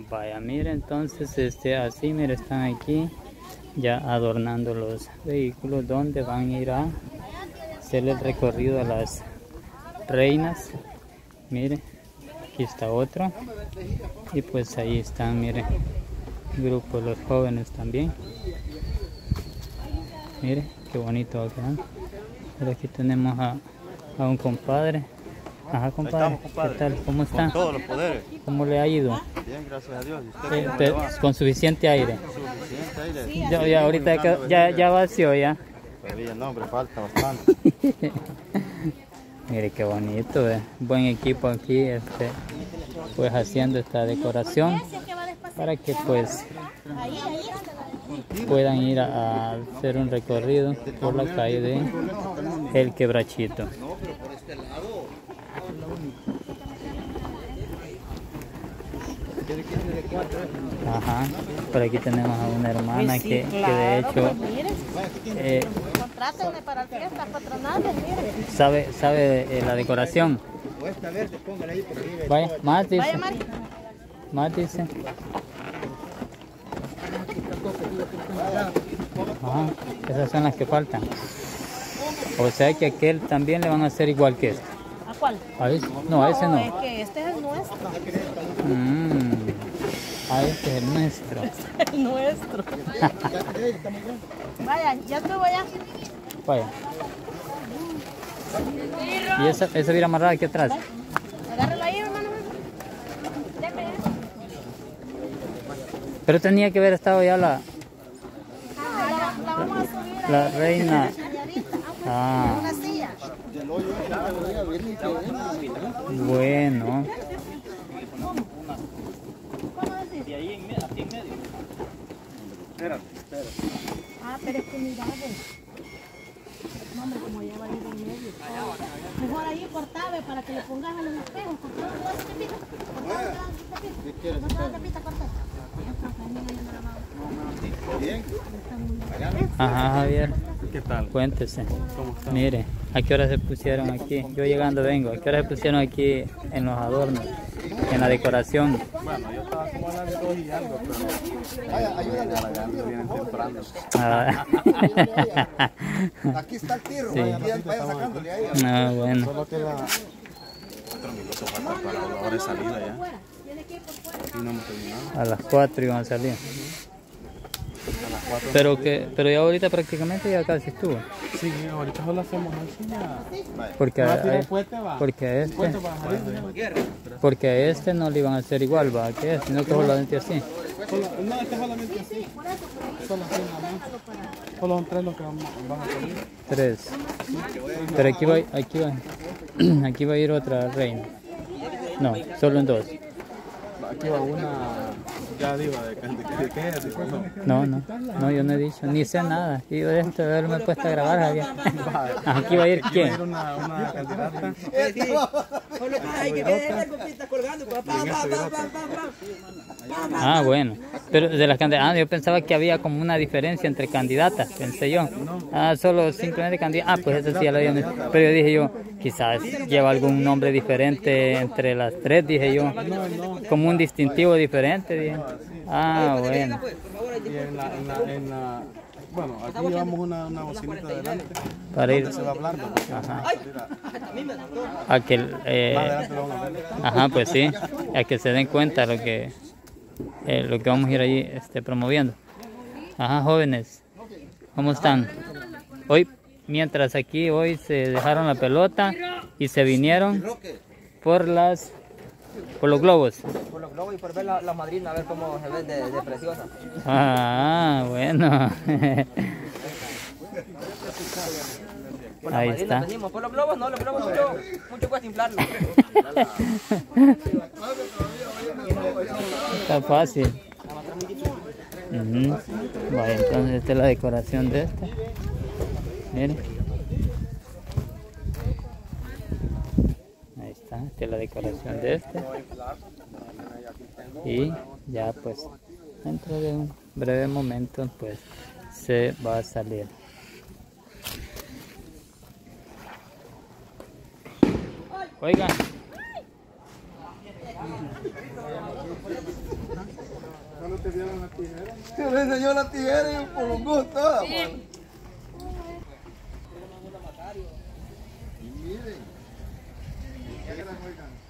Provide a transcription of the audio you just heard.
Vaya, mire, entonces así, mire, están aquí ya adornando los vehículos donde van a ir a hacer el recorrido a las reinas. Mire, aquí está otro. Y pues ahí están, mire, grupo de los jóvenes también. Mire, qué bonito acá. Por aquí tenemos a un compadre. Ajá, compadre. ¿Qué tal? ¿Cómo está? Con todos los poderes. ¿Cómo le ha ido? Bien, gracias a Dios. ¿Y usted Con suficiente aire. suficiente aire? Ya ahorita ya vació ya. Todavía no, hombre, falta bastante. Mire qué bonito, buen equipo aquí, pues haciendo esta decoración para que pues puedan ir a hacer un recorrido por la calle de El Quebrachito. Ajá, por aquí tenemos a una hermana que de hecho Contrátenme para fiestas patronales, mire. sabe la decoración. Vaya, más dice. Vaya, Mari. Más dice. Ajá, esas son las que faltan. O sea que aquel también le van a hacer igual que este. ¿A cuál? ¿A ese? No, a ese no. Es que este es el nuestro. Este es el nuestro. Este es el nuestro. Vaya, ya estuvo ya. Vaya. Y esa viene amarrada aquí atrás. Agárrala ahí, hermano. Deme. Pero tenía que haber estado ya la vamos a subir la reina. Ah, una silla. bueno. Y ahí aquí en medio. Espérate. Ah, pero es que mira, no, hombre, como ya va a ir en medio. Mejor ahí cortave para que le pongas a los espejos. Bien. Ajá, Javier. ¿Qué tal? Cuéntese. ¿Cómo está? Mire, ¿a qué hora se pusieron aquí? Yo llegando vengo. ¿A qué hora se pusieron aquí en los adornos? En la decoración. Bueno, yo estaba como a las 2 y algo, pero ya la gana vienen temprano. Ah. Aquí está el tiro, Sí. vaya sacándole ahí. Ah, bueno. Solo que la 4 minutos falta para la hora de salida ya. Y no hemos terminado. A las 4 iban a salir. A las 4. Pero ya ahorita prácticamente ya casi estuvo. Sí, ahorita solo hacemos así ya. Porque Va a tirar a, puente, va. porque a este, Puente va a salir. porque a este no le iban a hacer igual, va, que este, sino que solamente así. No, es que solamente así. Solo así nada más. Solo son 3 los que van a salir. 3. Pero aquí va a ir otra reina. No, solo en 2. Aquí va una. Ya digo, ¿de qué es? No, yo no he dicho, ni sé nada. Y de esto de haberme puesto a grabar, Javier. Aquí va a ir quién. Va a ir una candidata. Ah, bueno. Pero de las candidatas, yo pensaba que había como una diferencia entre candidatas, pensé yo. Ah, solo simplemente candidatas. Ah, pues eso sí ya lo había. Pero yo dije yo, quizás lleva algún nombre diferente entre las 3, dije yo. Como un distintivo diferente, dije. Ah, bueno. Y bueno, aquí llevamos una bocinita adelante. Para ir. Se va a hablar, ¿no? Ajá. Más A que, adelante lo vamos a ver. ajá, pues sí, a que se den cuenta lo que vamos a ir ahí promoviendo. Ajá, jóvenes, ¿cómo están? Hoy, mientras aquí hoy se dejaron la pelota y se vinieron por los globos. Por los globos y por ver la madrina, a ver cómo se ve de preciosa. Ah, bueno. Por las Ahí madrinas está. venimos. Por los globos no, los globos mucho cuesta inflarlo. Está fácil. Vaya, entonces esta es la decoración de esta. Miren. Ahí está, esta es la decoración de este. Y ya pues dentro de un breve momento pues se va a salir. Oigan. ¿Solo te dieron la tijera? Se le enseñó la tijera y por un gusto toda. Y miren.